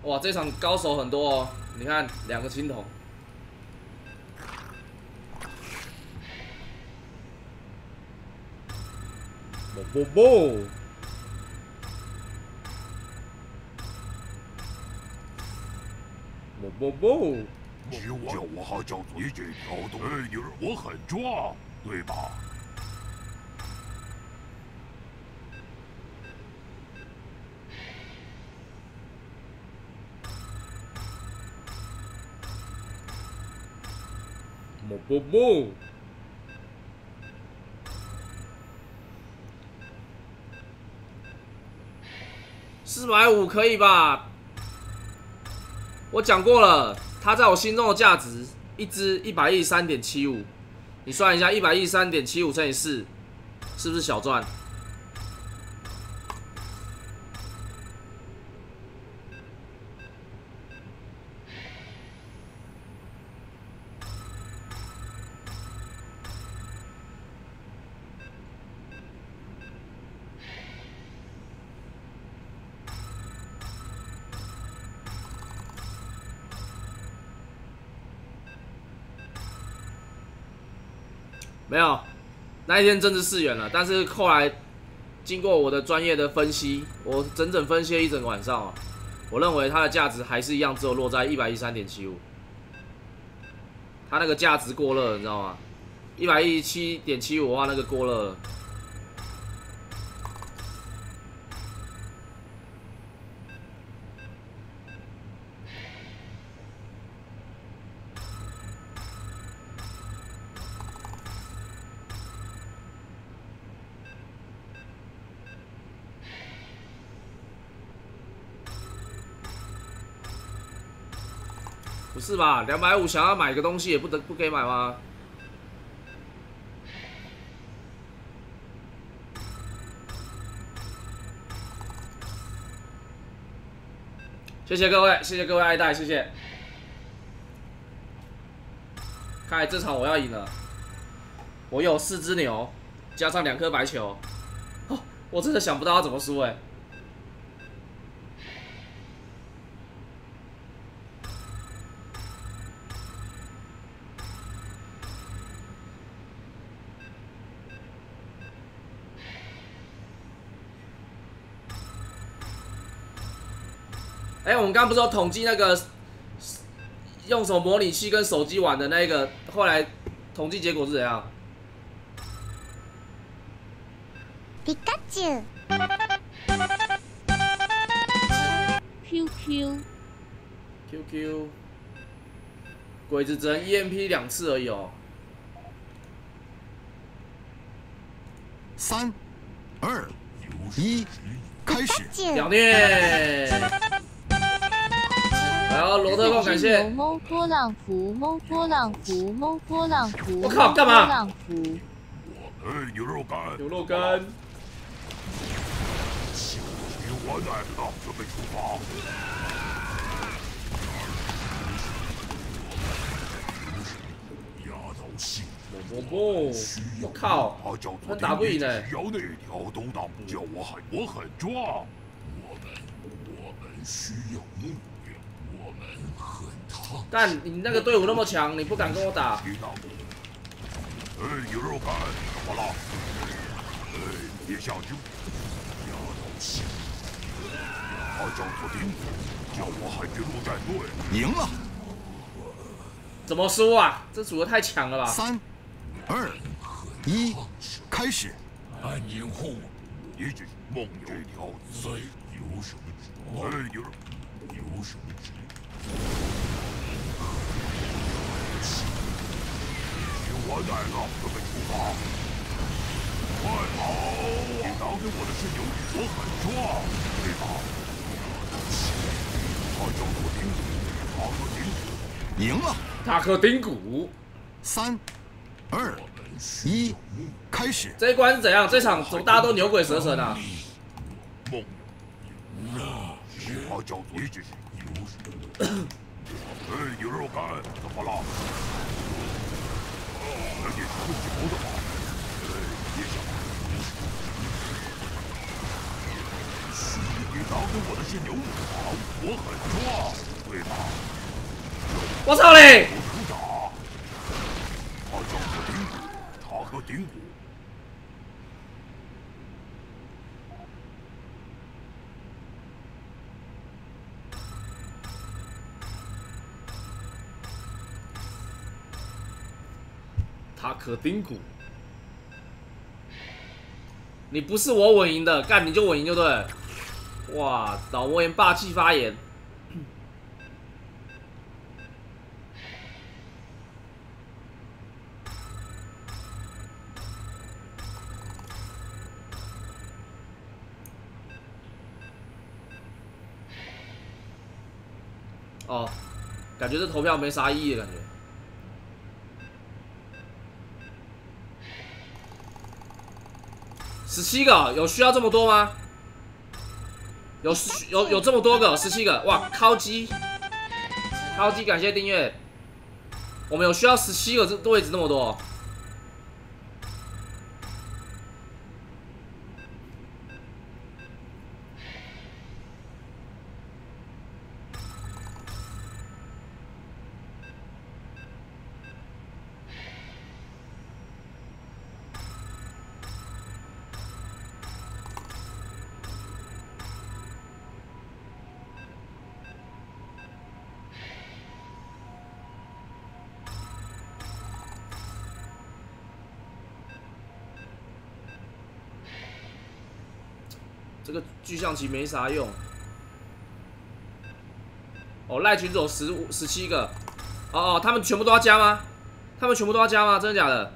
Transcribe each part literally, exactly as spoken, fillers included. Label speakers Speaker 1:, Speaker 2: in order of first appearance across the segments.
Speaker 1: 哇，这场高手很多哦，你看两个青铜。啵啵啵。 啵啵啵！
Speaker 2: 叫我还叫你这条东西，我很壮，对吧？
Speaker 1: 啵啵啵！四百五可以吧？ 我讲过了，它在我心中的价值，一只一百一十三点七五，你算一下，一百一十三点七五乘以四，是不是小赚？没有，那一天真是四元了。但是后来经过我的专业的分析，我整整分析了一整个晚上啊，我认为它的价值还是一样，只有落在一百一十三点七五。它那个价值过热了，你知道吗？一百一十七点七五的话，那个过热了。不是吧？两百五想要买个东西也不得不可以买吗？谢谢各位，谢谢各位爱戴，谢谢。看来这场我要赢了。我有四只牛，加上两颗白球，哦，我真的想不到要怎么输哎、欸。 哎、欸，我们刚刚不是有统计那个用什么模拟器跟手机玩的那个，后来统计结果是怎样？
Speaker 3: 皮卡丘
Speaker 4: ，Q Q
Speaker 1: Q Q， 鬼子只能 E M P 两次而已哦。
Speaker 5: 三、二、一，开始！
Speaker 1: 屌虐！然后罗特控感谢。
Speaker 4: 猫波浪符，猫波浪符，猫波浪符。
Speaker 1: 我靠，干嘛？
Speaker 4: 浪符。
Speaker 2: 哎，牛肉干。
Speaker 1: 牛肉干。
Speaker 2: 我来了，准备出发。压倒性。
Speaker 1: 啵啵！我靠，他打不赢呢。
Speaker 2: 只要那条都挡不叫我很我很壮。我们我们需要目标，我们很烫。
Speaker 1: 但你那个队伍那么强，你不敢跟我打。
Speaker 2: 哎，牛肉干，怎么了？哎，别下去。压倒性。他叫做丁，叫我海军陆战队。
Speaker 5: 赢了。
Speaker 1: 怎么输啊？这组合太强了吧！
Speaker 5: 三、二、一，开始！
Speaker 2: 半年后，也许梦有这条再有什么指望？哎，有有什么指望？我来了，准备出发！快跑！你挡着我的是有我很壮，对吧？他叫做丁子，他和丁子
Speaker 5: 赢了。
Speaker 1: 塔克丁谷。
Speaker 5: 三、二、一，开始！
Speaker 1: 这一关是怎样？这场怎么大家都牛鬼蛇神啊？
Speaker 2: 梦，他叫做一只牛。哎，牛肉干，怎么了？那也是个牛的吧？哎，别想。虚给打给我的是牛马，我很壮，对吧？
Speaker 1: 我操嘞！
Speaker 2: 不打，他叫做丁骨，他和丁骨。
Speaker 1: 塔可丁谷，你不是我稳赢的，干你就稳赢就对了。哇，老魔岩霸气发言。哦，感觉这投票没啥意义的感觉。 十七个，有需要这么多吗？有有有这么多个，十七个，哇！敲击，敲击，感谢订阅。我们有需要十七个这位置那么多。这个巨象棋没啥用。哦，赖群主有十五、十七个。哦哦，他们全部都要加吗？他们全部都要加吗？真的假的？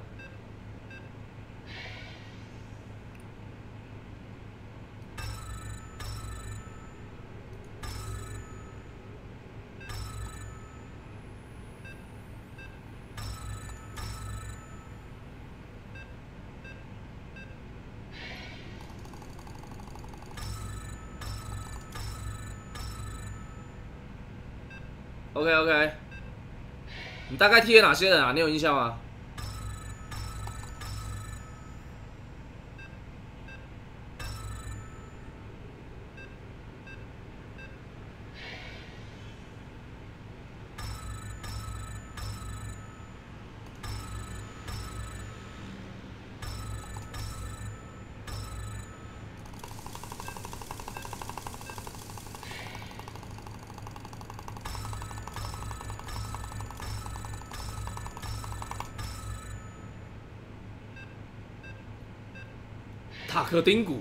Speaker 1: OK OK， 你大概踢了哪些人啊？你有印象吗？塔克丁谷，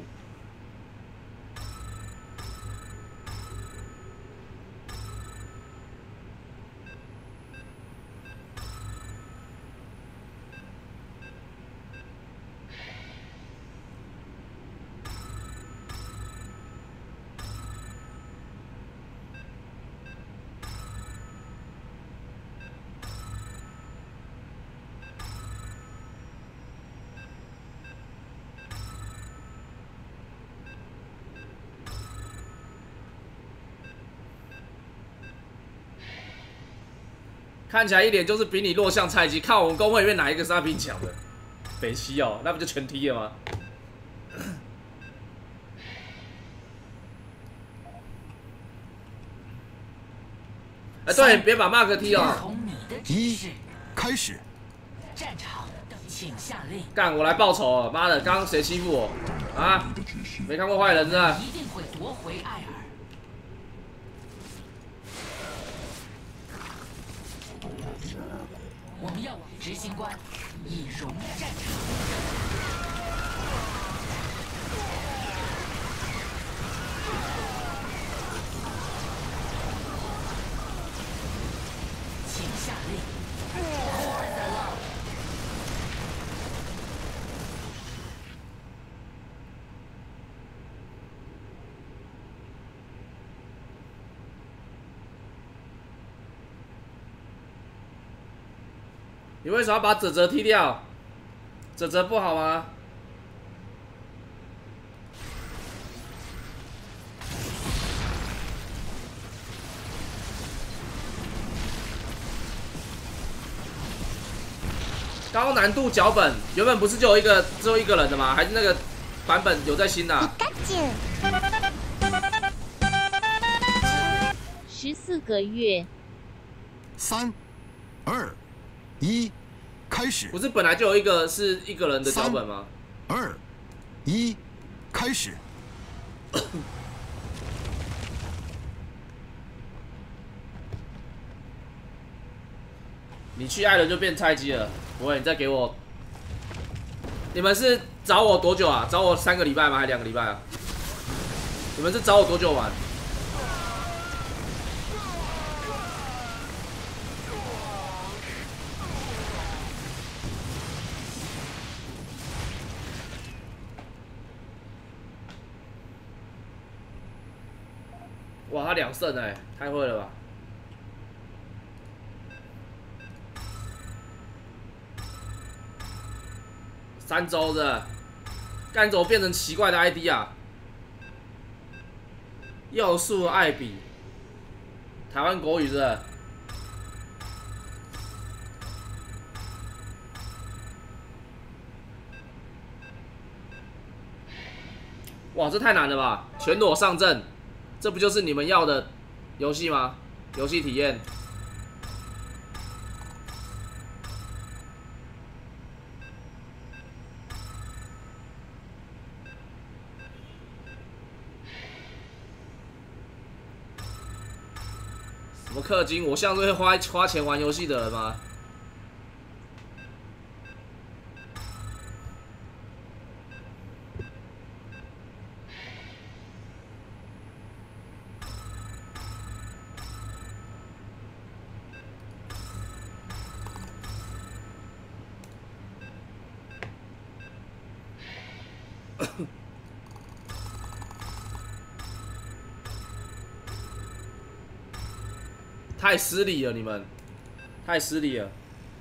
Speaker 1: 看起来一脸就是比你弱项菜鸡。看我们公会里面哪一个是他比你强的？北西哦，那不就全踢了吗？哎，对，别把 Mark 踢了。
Speaker 5: 一，开始。
Speaker 6: 战场，请下令。
Speaker 1: 干，我来报仇了！妈的，刚刚谁欺负我？啊？没看过坏人是吧？
Speaker 6: 一定会夺回艾尔。 我们要往执行官以荣战场。请下令。
Speaker 1: 你为什么要把泽泽踢掉？泽泽不好吗？高难度脚本原本不是就有一个只有一个人的吗？还是那个版本有在新的、啊？
Speaker 3: ピカチュウ
Speaker 4: 四个月。
Speaker 5: 三、二、一，开始。
Speaker 1: 不是本来就有一个是一个人的脚本吗？
Speaker 5: 二、一，开始。
Speaker 1: 你去艾伦就变菜鸡了，不会，你再给我。你们是找我多久啊？找我三个礼拜吗？还是两个礼拜啊？你们是找我多久玩？哇，他两胜哎，太会了吧！三周的，干怎么变成奇怪的 I D 啊？右速艾比，台湾国语是不是？哇，这太难了吧！全裸上阵，这不就是你们要的游戏吗？游戏体验。什么氪金？我像是会花花钱玩游戏的人吗？太失礼了，你们太失礼了。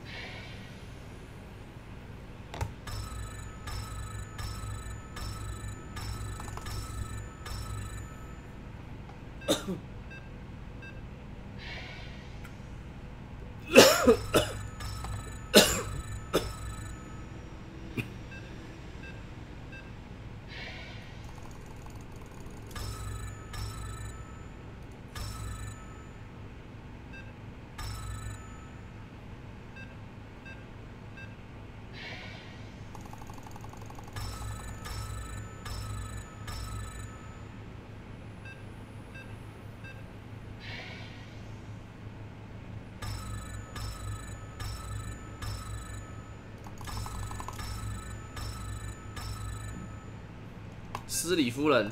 Speaker 1: 失礼夫人，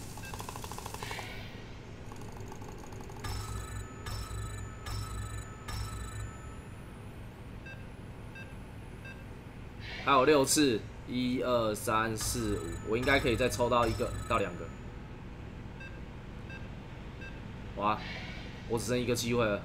Speaker 1: 还有六次，一二三四五，我应该可以再抽到一个到两个。哇，我只剩一个机会了。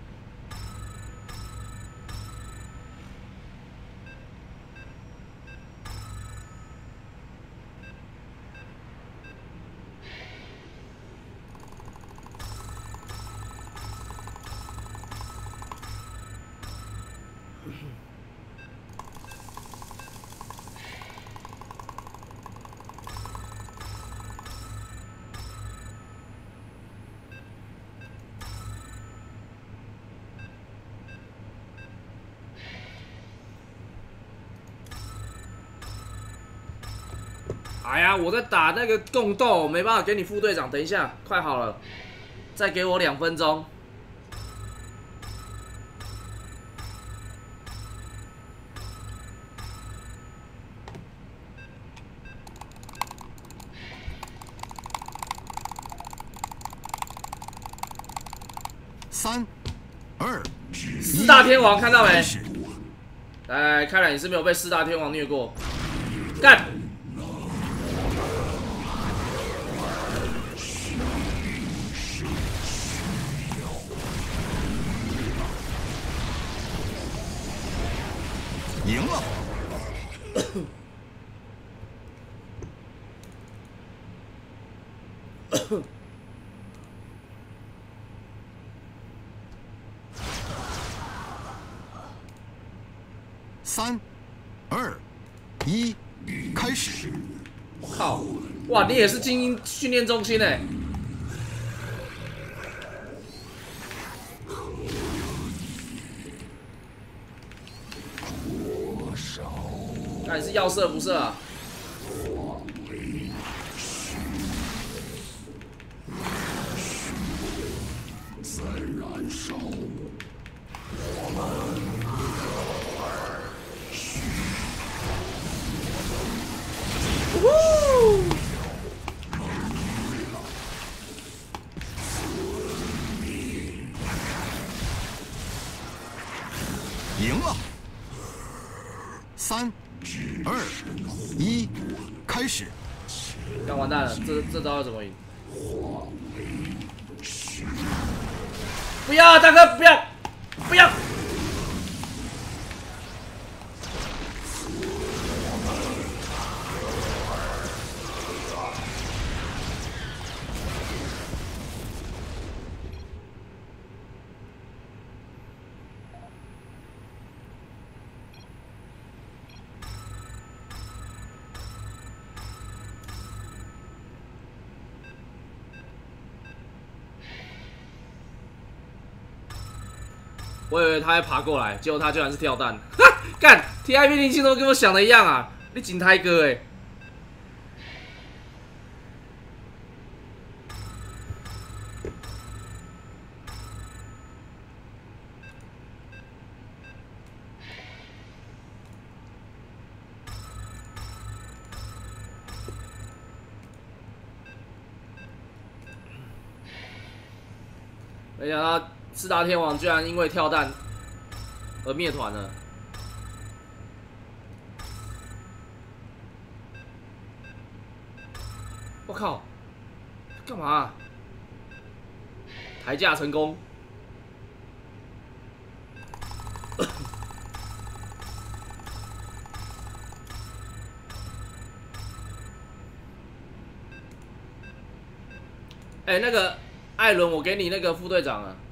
Speaker 1: 哎呀，我在打那个共斗，没办法给你副队长。等一下，快好了，再给我两分钟。
Speaker 5: 三、二、
Speaker 1: 四大天王看到没？来，看来你是没有被四大天王虐过。干！
Speaker 5: 赢了。三、二、一，开始！
Speaker 1: 靠！哇，你也是精英训练中心哎！ 看你是要射不射啊？
Speaker 2: 在燃烧，
Speaker 5: 赢了。三、二、一，开始。
Speaker 1: 干完蛋了，这这招要怎么赢？不要，大哥，不要，不要！我以为他会爬过来，结果他居然是跳弹。哈，干 ！T I B 零七都跟我想的一样啊！你景泰哥哎、欸。没想到四大天王居然因为跳弹而灭团了。我靠！干嘛、啊？抬价成功。哎、欸，那个艾伦，我给你那个副队长啊。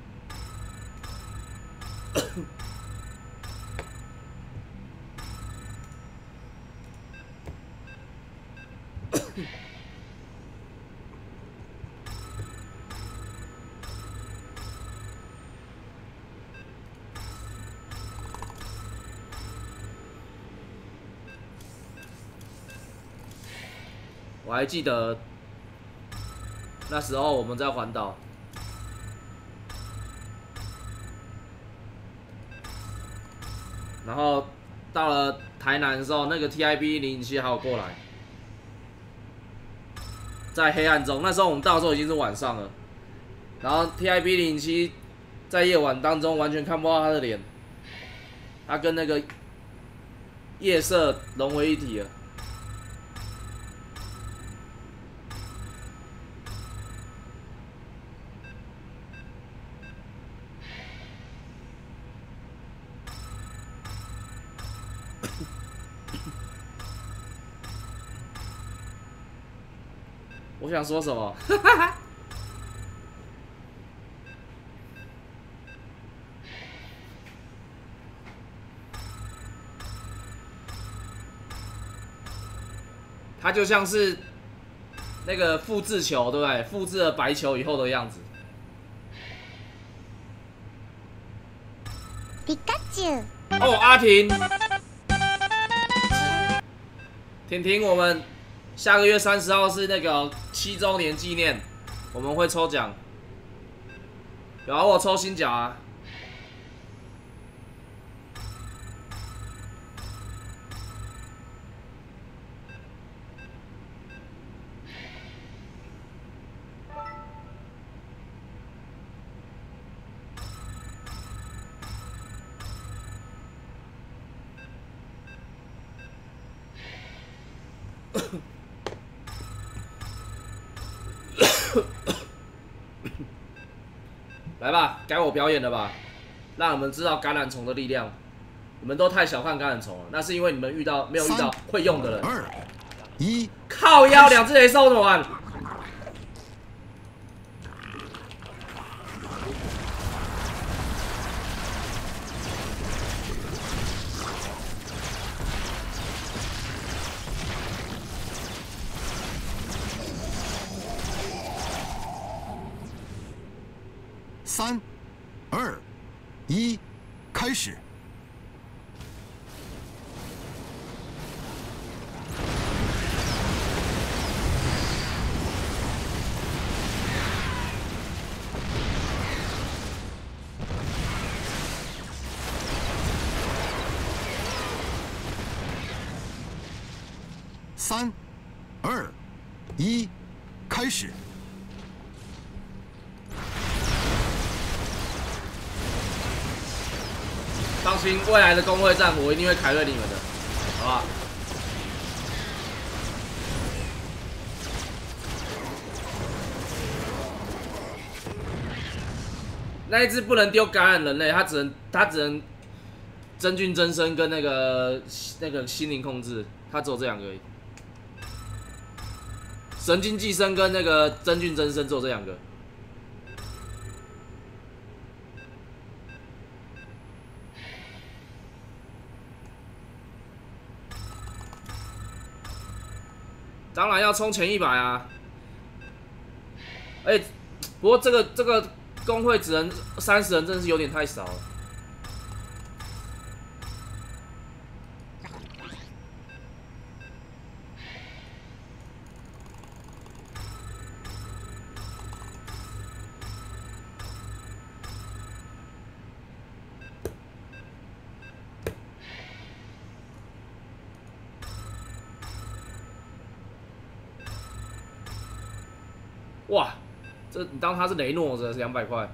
Speaker 1: 我还记得那时候我们在环岛，然后到了台南的时候，那个 T I B 零零七还有过来，在黑暗中，那时候我们到的时候已经是晚上了，然后 T I B 零零七在夜晚当中完全看不到他的脸，他跟那个夜色融为一体了。我想说什么？它就像是那个复制球，对不对？复制了白球以后的样子。
Speaker 3: 皮卡丘。
Speaker 1: 哦，阿婷，婷婷，我们下个月三十号是那个七周年纪念，我们会抽奖。有啊，我有抽新角啊。来吧，该我表演了吧？让你们知道橄榄虫的力量。你们都太小看橄榄虫了，那是因为你们遇到没有遇到会用的人。
Speaker 5: 二一，
Speaker 1: 靠腰，两只雷兽怎么玩？
Speaker 5: 三、二、一，开始。 三、二、一，开始！
Speaker 1: 放心，未来的公会战我一定会凯瑞你们的，好吧？那一只不能丢感染人类，它只能它只能真菌增生跟那个那个心灵控制，它只有这两个而已。神经寄生跟那个真菌增生只有这两个。当然要冲前一百啊！哎、欸，不过这个这个工会只能三十人，真的是有点太少了。哇，这你当他是雷诺的两百块。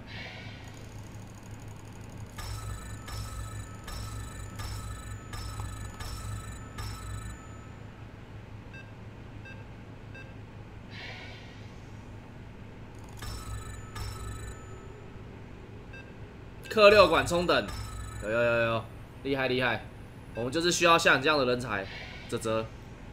Speaker 1: 克六管冲等，有有有有，厉害厉害，我们就是需要像你这样的人才，泽泽。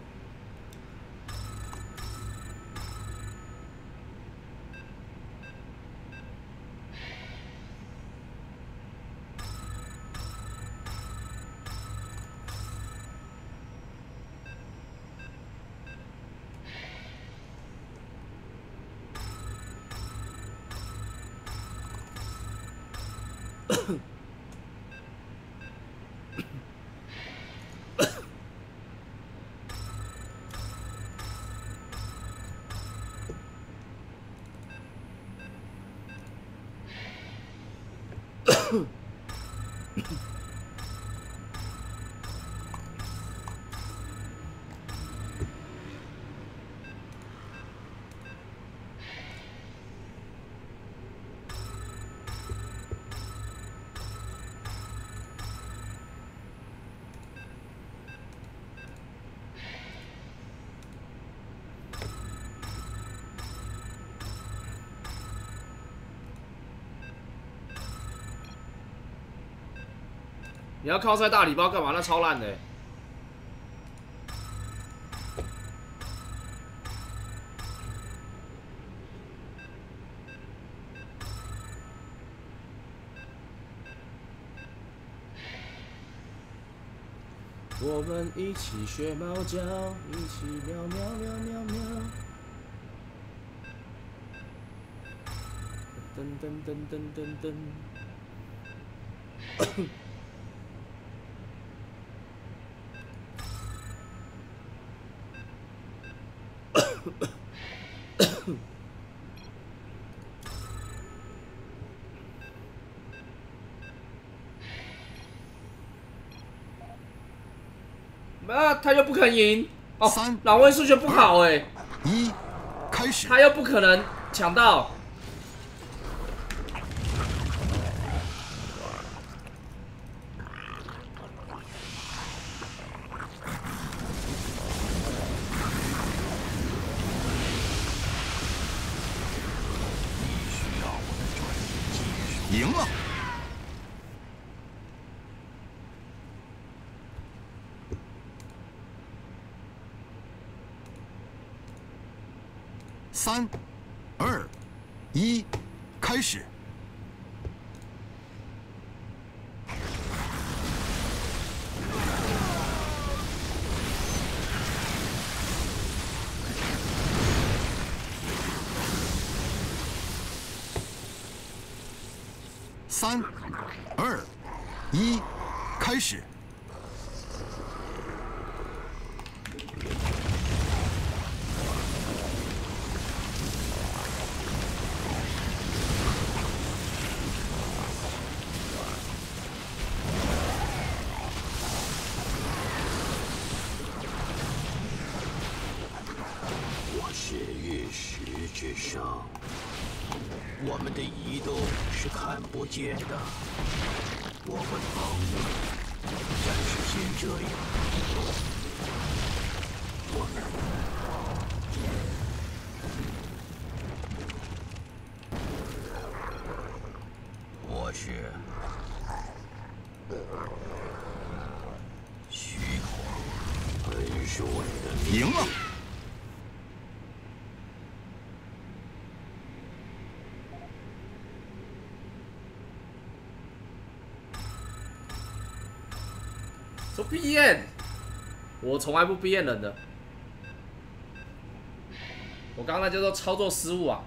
Speaker 1: 你要靠塞大礼包干嘛？那超烂的、欸。我们一起学猫叫，一起喵喵喵喵喵。噔噔噔噔噔噔。啊，他又不肯赢哦！老温数学不好哎、欸。
Speaker 5: 一，开始。
Speaker 1: 他又不可能抢到。
Speaker 5: 赢了。三、二、一，开始！三、二、一，开始！
Speaker 7: 们的移动是看不见的，我们忙了，暂时先这样。我们。 我是虚晃，本是我的
Speaker 5: 赢了。
Speaker 1: 说闭眼，我从来不闭眼人的。我刚刚那叫做操作失误啊。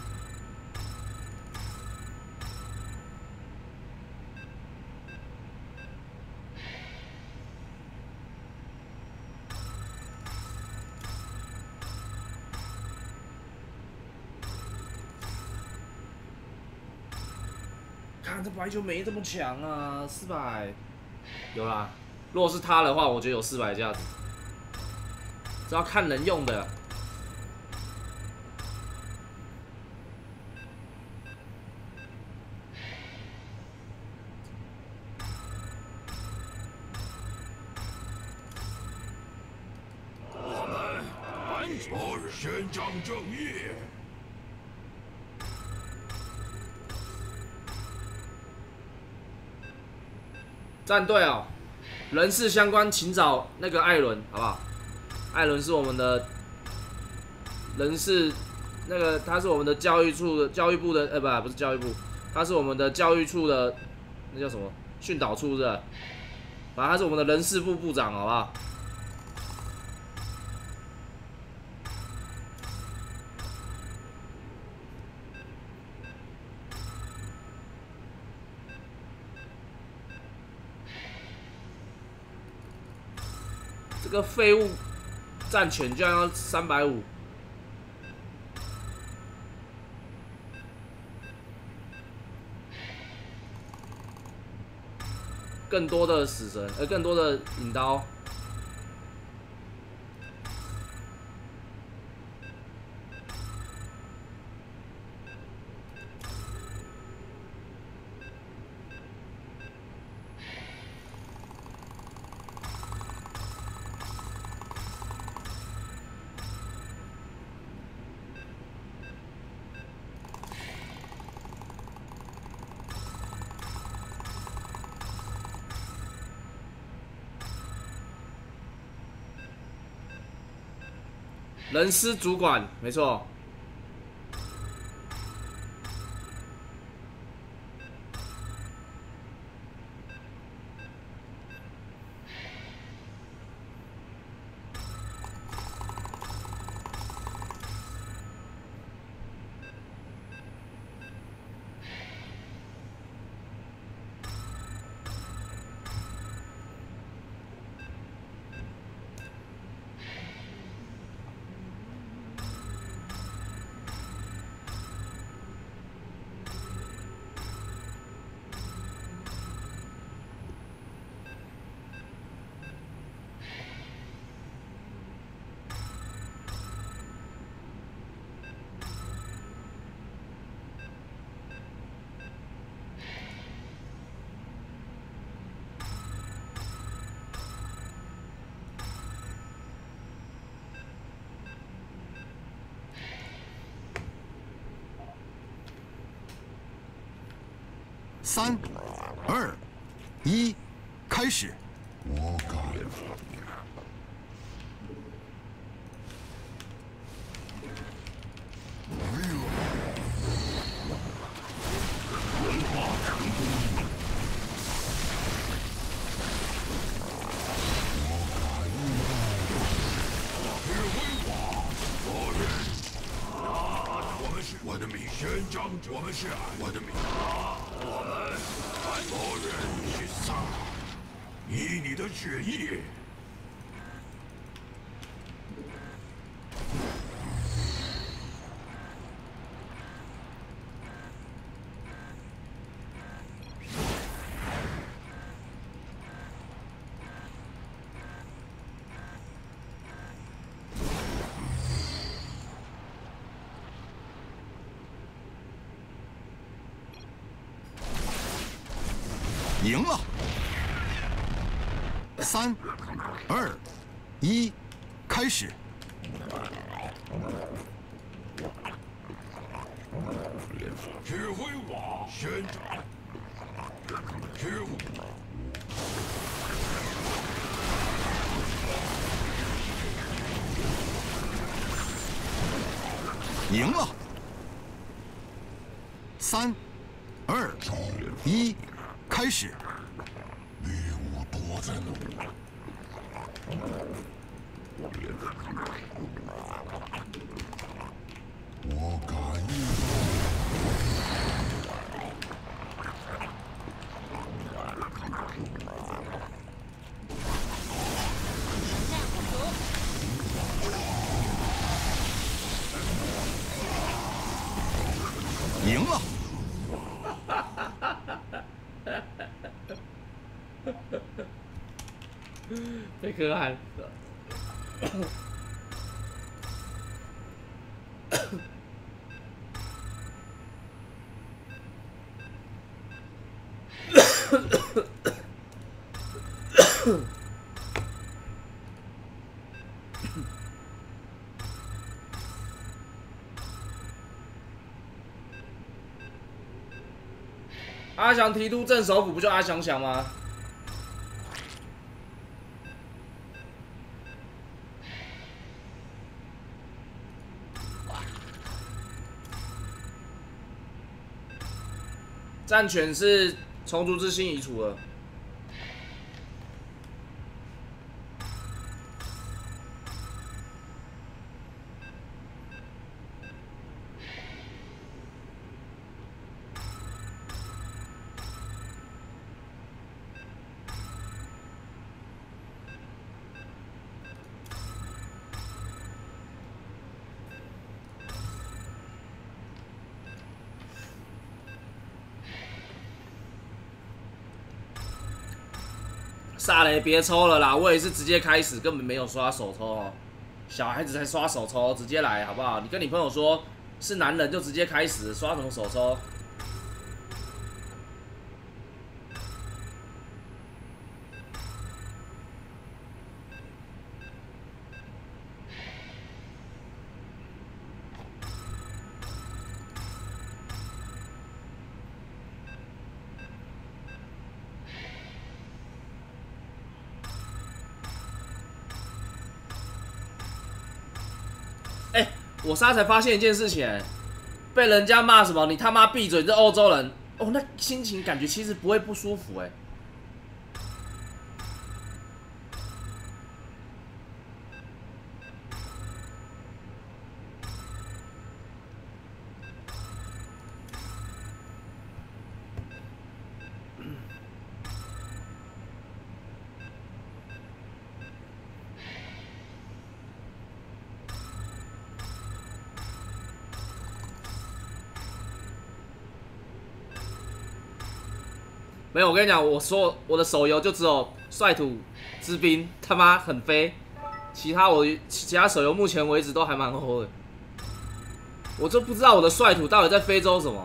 Speaker 1: 看这白球没这么强啊，四百有啦。如果是他的话，我觉得有四百价值。这要看人用的。
Speaker 2: 我们昨日宣彰正义。
Speaker 1: 战队哦，人事相关，请找那个艾伦，好不好？艾伦是我们的人事，那个他是我们的教育处的教育部的，呃，不，不是教育部，他是我们的教育处的，那叫什么？训导处的，反正他是我们的人事部部长，好不好？这个废物战犬居然要三百五，更多的死神，呃，更多的引刀。人事主管，没错。
Speaker 5: 三、二、一，开始。
Speaker 2: 我敢。文化成功。我敢。是威华，我人。啊，我们是我的命，宣彰我们是我的命。我们所人去杀，以你的血液。
Speaker 5: 赢了。三、二、一，开始。
Speaker 2: 指挥我宣战。指挥。
Speaker 5: 赢了。三、二、一，开始。
Speaker 2: 猎物躲在哪？我感应
Speaker 5: 赢了。
Speaker 1: 太可爱了。阿翔提督镇守府不就阿翔翔吗？战犬是虫族之心移除了。萨雷别抽了啦，我也是直接开始，根本没有刷手抽哦。小孩子才刷手抽，直接来好不好？你跟你朋友说是男人就直接开始，刷什么手抽？哎、欸，我刚才发现一件事情、欸，被人家骂什么？你他妈闭嘴！你这欧洲人哦，那心情感觉其实不会不舒服哎、欸。没有，我跟你讲，我说我的手游就只有率土之滨，他妈很飞，其他我其他手游目前为止都还蛮齁的，我就不知道我的率土到底在非洲什么。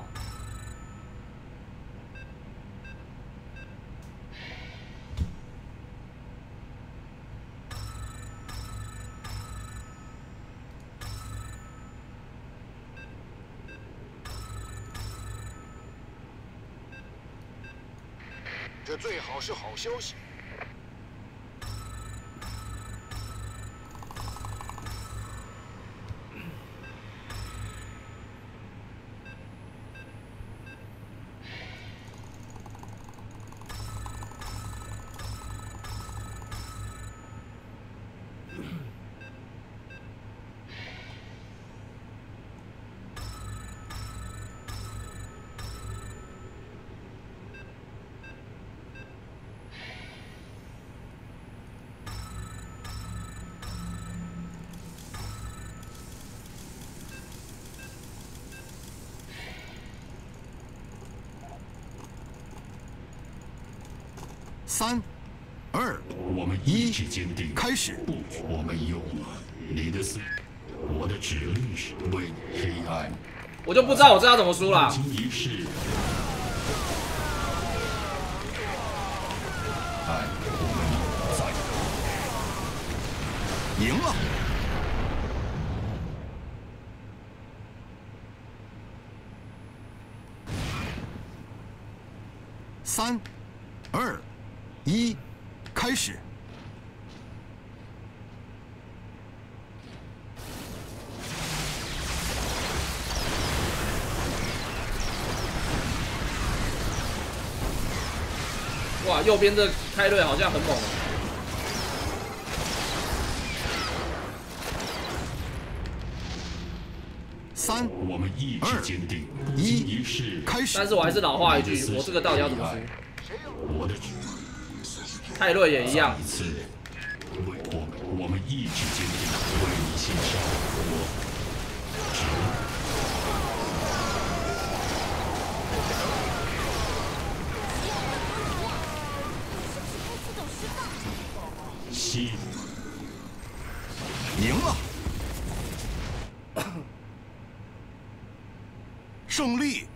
Speaker 2: 这最好是好消息。
Speaker 5: 三、二、
Speaker 2: 我们意志坚定，
Speaker 5: 开始。
Speaker 2: 不，我们有你的死，我的指令是为黑暗。
Speaker 1: 我就不知道我这要怎么输啦。
Speaker 2: 经一事。
Speaker 5: 赢了。三、二、一，开始。
Speaker 1: 哇，右边这开瑞好像很猛哦。
Speaker 5: 三、
Speaker 2: 我们意志坚定，
Speaker 5: 一，开始。
Speaker 1: 但是我还是老话一句，我这个到底要怎么输？
Speaker 2: 我的
Speaker 1: 泰瑞也一样。
Speaker 2: 一次，为我们我们意志坚定，为你献上我。 七，
Speaker 5: 赢了，胜利。